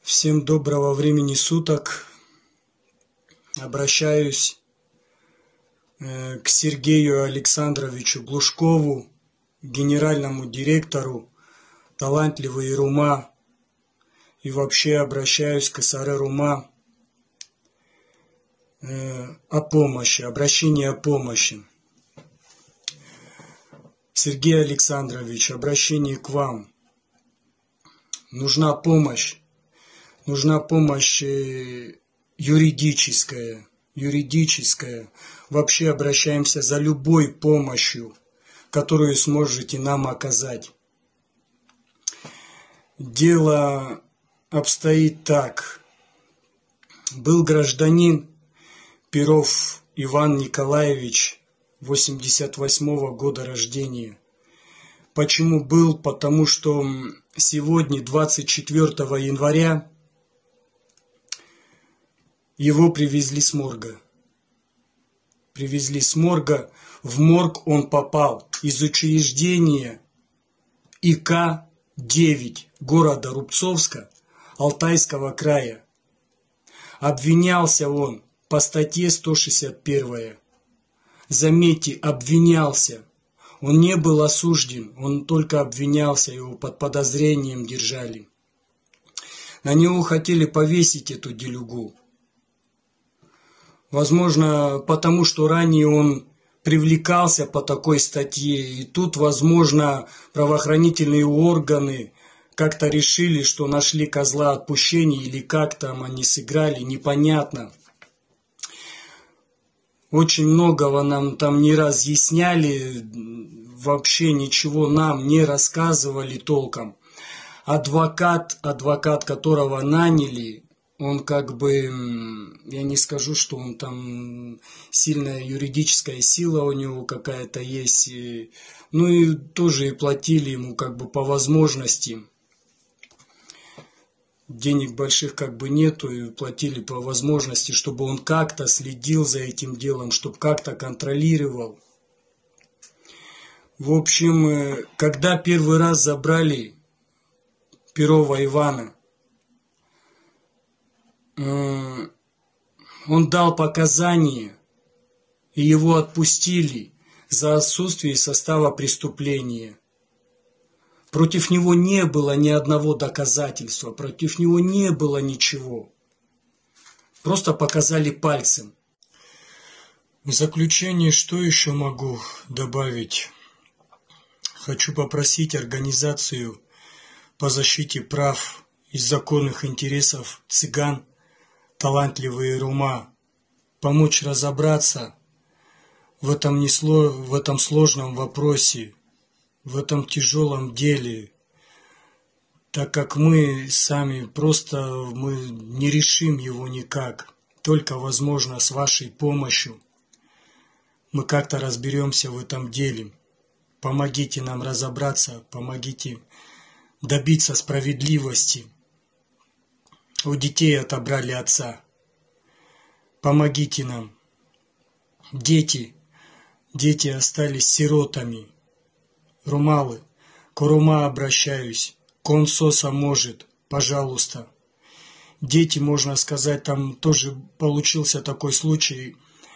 Всем доброго времени суток. Обращаюсь к Сергею Александровичу Глушкову, генеральному директору «Талантливый Рума», и вообще обращаюсь к СР Рума о помощи, обращение о помощи. Сергей Александрович, обращение к вам. Нужна помощь юридическая. Вообще обращаемся за любой помощью, которую сможете нам оказать. Дело обстоит так. Был гражданин Перов Иван Николаевич, 88-го года рождения. Почему был? Потому что сегодня, 24 января, его привезли с морга. В морг он попал из учреждения ИК-9 города Рубцовска Алтайского края. Обвинялся он по статье 161. Заметьте, обвинялся. Он не был осужден, он только обвинялся, его под подозрением держали. На него хотели повесить эту делюгу. Возможно, потому что ранее он привлекался по такой статье, и тут, возможно, правоохранительные органы как-то решили, что нашли козла отпущения, или как там они сыграли, непонятно. Очень многого нам там не разъясняли, вообще ничего нам не рассказывали толком. Адвокат, которого наняли, он как бы, я не скажу, что он там сильная юридическая сила у него какая-то есть, ну и тоже и платили ему как бы по возможности. Денег больших как бы нету, и платили по возможности, чтобы он как-то следил за этим делом, чтобы как-то контролировал. В общем, когда первый раз забрали Перова Ивана, он дал показания, и его отпустили за отсутствие состава преступления. Против него не было ни одного доказательства, против него не было ничего. Просто показали пальцем. В заключение, что еще могу добавить? Хочу попросить организацию по защите прав и законных интересов цыган «Талантливые Рума» помочь разобраться в этом сложном вопросе, в этом тяжелом деле, так как мы сами мы не решим его никак, только, возможно, с вашей помощью мы как-то разберемся в этом деле. Помогите нам разобраться, помогите добиться справедливости. У детей отобрали отца. Помогите нам. Дети остались сиротами. Румалы, к Рума обращаюсь, консоса может, пожалуйста. Дети, можно сказать, там тоже получился такой случай.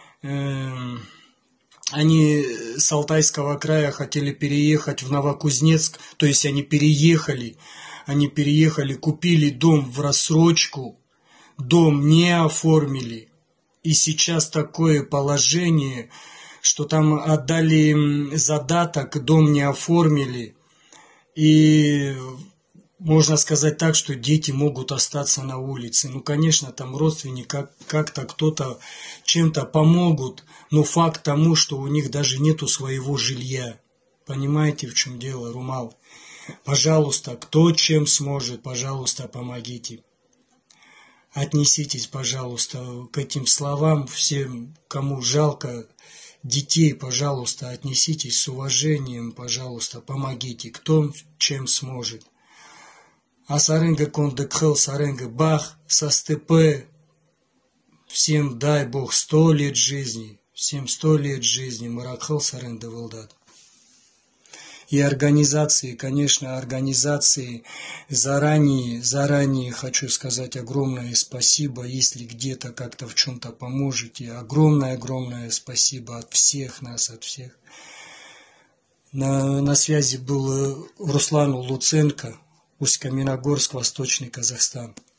Они с Алтайского края хотели переехать в Новокузнецк, то есть они переехали, купили дом в рассрочку, дом не оформили. И сейчас такое положение, что там отдали задаток, дом не оформили. И можно сказать так, что дети могут остаться на улице. Ну, конечно, там родственники как-то кто-то чем-то помогут, но факт тому, что у них даже нету своего жилья. Понимаете, в чем дело, Румал? Пожалуйста, кто чем сможет, пожалуйста, помогите. Отнеситесь, пожалуйста, к этим словам, всем, кому жалко детей, пожалуйста, отнеситесь с уважением, пожалуйста, помогите, кто чем сможет. А саренга кондекхел, саренга бах, со степе, всем дай Бог 100 лет жизни, всем 100 лет жизни, маракхел саренда вылдат. И организации, конечно, организации заранее хочу сказать огромное спасибо, если где-то как-то в чем-то поможете. Огромное спасибо от всех нас, от всех. На связи был Руслан Луценко, Усть-Каменогорск, Восточный Казахстан.